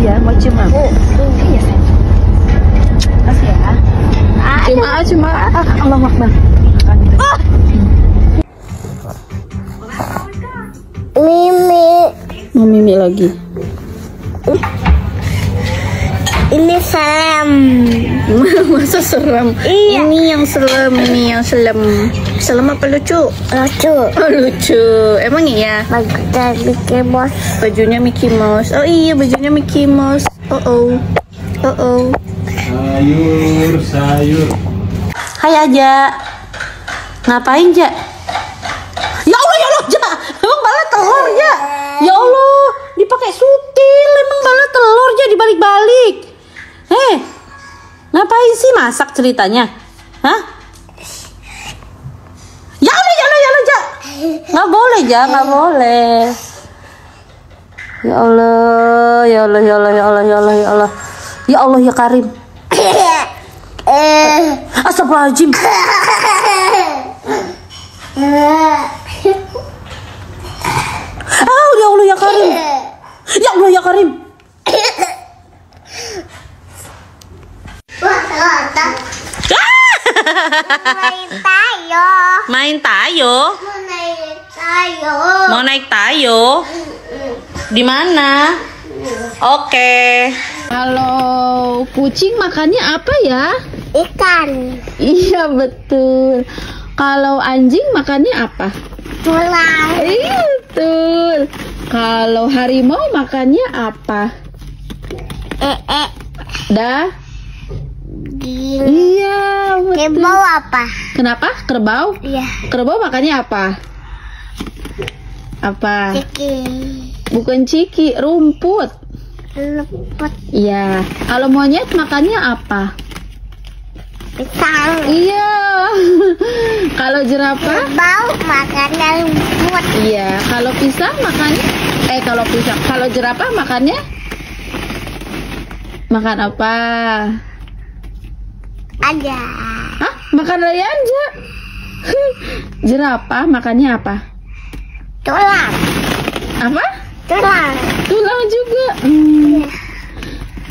ya, mau cium aku? Iya sayang. Kasih ya. Cium Allah Akbar. Mimi. Mau mimi lagi. Ini serem. Masa serem? Iya. Ini yang serem, ini yang serem. Serem apa lucu? Lucu. Oh lucu. Emang iya? Bagus Mickey Mouse. Bajunya Mickey Mouse. Oh iya, bajunya Mickey Mouse. Oh. Sayur. Hai aja. Ngapain, Ja? Ya Allah, Ja. Emang bala telur, Ja. Ya Allah, dipakai sutil. Emang bala telur, Ja, dibalik-balik. Ngapain sih masak ceritanya? Hah? Ya Allah, Ja. Nggak boleh, Ja, nggak boleh. Ya Allah, ya Allah, ya Allah, ya Allah, ya Allah, ya Allah. Ya Allah, ya Karim. Astagfirullahaladzim. Ya Allah, ya Karim. Ya Allah, ya Karim. Main tayo. Mau naik tayo? Di mana? Oke. Kalau kucing makannya apa ya? Ikan. Iya betul. Kalau anjing makannya apa? Tulang. Iya betul. Kalau harimau makannya apa? Dah. Iya betul. Kerbau apa? Kenapa? Kerbau? Iya. Kerbau makannya apa? Apa? Ciki. Bukan ciki, rumput. Luput. Iya. Kalau monyet makannya apa? Pisang. Iya. Kalau jerapah? Kerbau makannya rumput. Iya. Kalau pisang makannya? Kalau jerapah makannya? Makan apa? Aja. Hah? Makan raya aja. Jerapah makannya apa? Tulang. Apa? Tulang. Tulang juga. Iya.